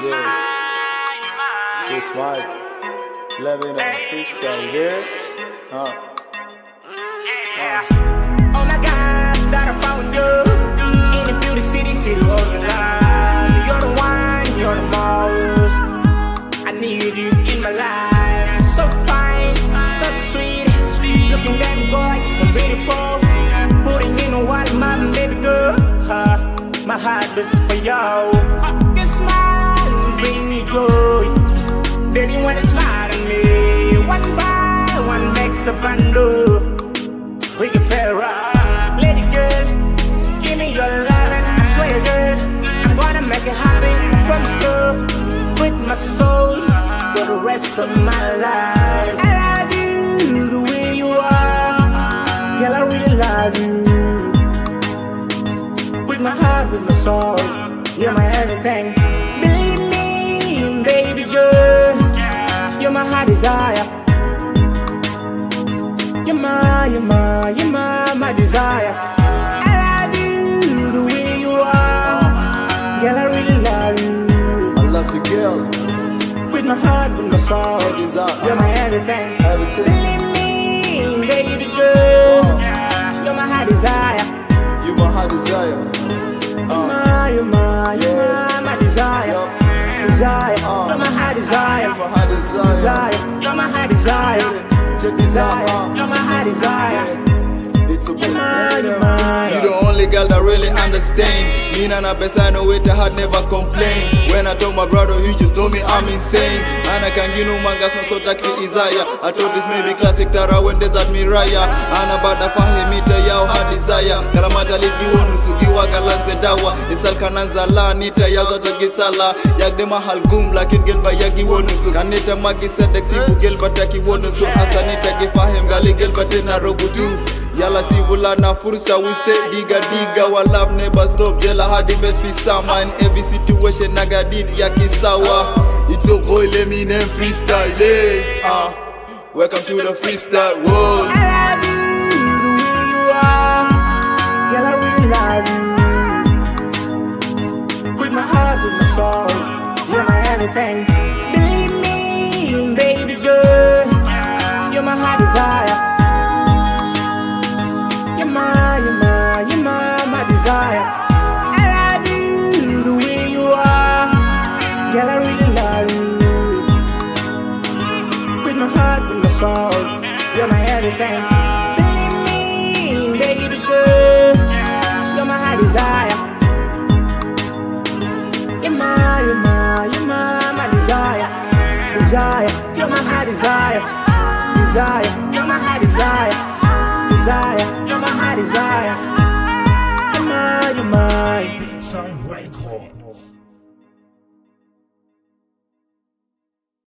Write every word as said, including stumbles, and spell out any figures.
Yeah. Kris, Leminame, freestyle, yeah? Huh? Yeah. Oh my God, that I found you in the beauty city, city of life. You're the one, you're the most. I need you in my life. So fine, so sweet, looking damn gorgeous, so beautiful. Putting in a while, my baby girl. Huh? My heart is for you. Your smile bring me joy. Baby, when you smile at me, one by one makes a bundle. We can pair up, lady girl. Give me your love and I swear, girl, I'm gonna make it happen. I promise you, with my soul, for the rest of my life. I love you the way you are, girl. I really love you. With my heart, with my soul, you're my everything. Believe me, baby girl, you're my heart desire. You're my, you're my, you're my, my desire. I love you the way you are, girl. I really love you. I love you, girl. With my heart, with my soul, you're my everything. Everything. Believe me, baby girl, you're my heart desire. You my heart desire. You're my, you're my, you're my, my desire. Yep. Desire, Uh, you're my heart desire. You my heart desire. Desire, you're my heart desire. Check Desire, uh, you're my heart desire. It's a You're mine, you're mine. You the only girl that really understand. Me and a best I know it, I had never complained. When I told my brother, he just told me I'm insane. And I can't give no mangas, my sort of desire. I told this maybe classic Tara when there's at me raya. And about the fahimita yao hard desire. Kalamata lidi wonu sugiwa galanze dawa. Isal kananza la nita ya zota gisala. Yagde mahal gum lakin gel ba yagi wonu su. Kanita magi sedek sibu gel bataki wonu su. Asanita gifahim gali gel batena rogudu. Yala si wula na fursa, we stay diga diga. Our love never stop, jela had the best for summer. In every situation, nagadin yaki sawa. It's your boy Leminame freestyle, eh? Uh, welcome to the freestyle world. I love you the way you are, girl. I really love you. With my heart, with my soul, you're my everything. Believe me, baby girl, you're my heart desire. You're my, you're my, you're my, my desire. I love you the way you are, girl. I really love you. With my heart, with my soul, you're my everything. Believe me, baby girl, you're my heart desire. You're my, you're my, you're my, my desire. Desire, you're my heart desire. Desire, you're my heart desire. Desire, you're my heart desire. You're mine, you're mine. Big time record.